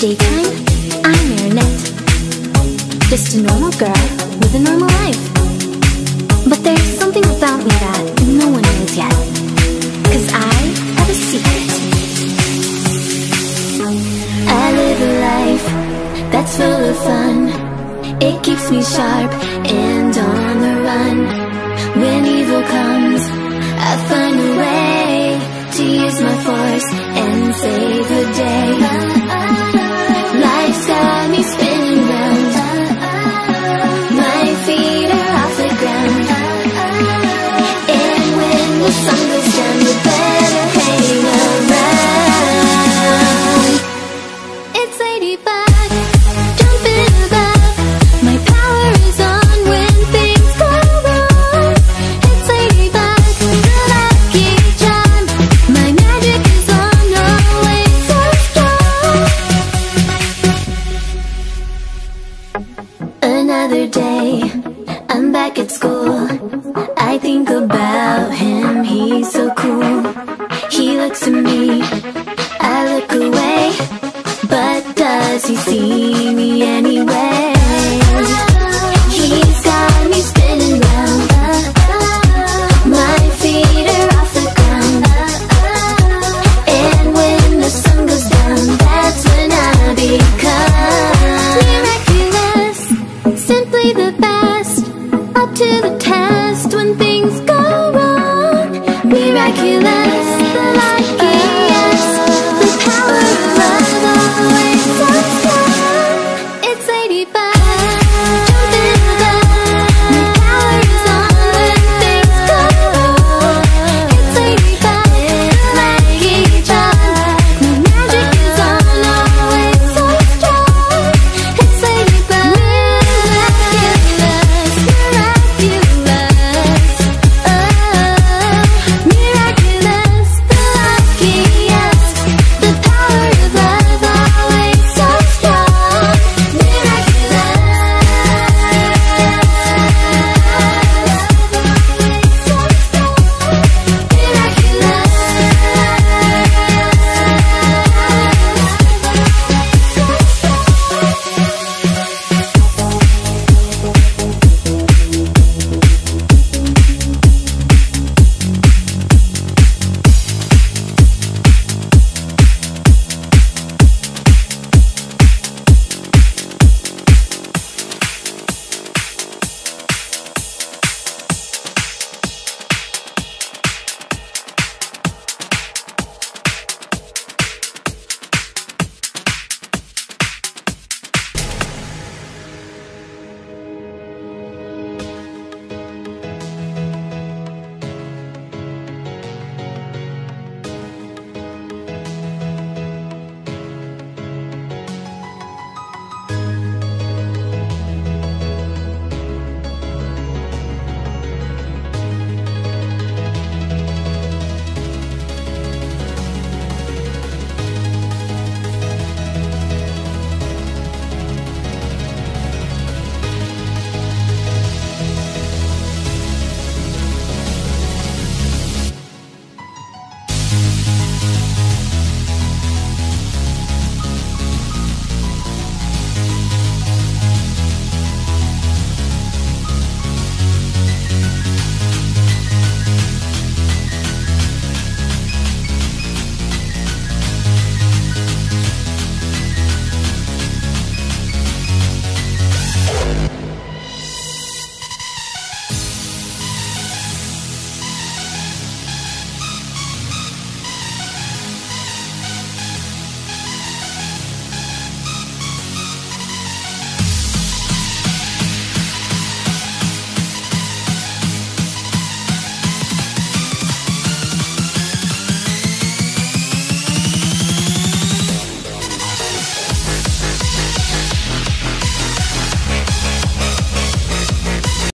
daytime, I'm Marinette, just a normal girl with a normal life. But there's something about me that no one knows yet, 'cause I have a secret. I live a life that's full of fun. It keeps me sharp and on the run. When evil comes, I find a way to use my force and save the day. Life's got me spinning round. My feet are off the ground. And when the sun goes down, you better hang around. It's ladybug, jumping above. My power is on when things go wrong. It's ladybug, the lucky charm. My magic is on, always so strong. Another day, I'm back at school. I think about him, he's so cool. He looks at me, I look away, but does he see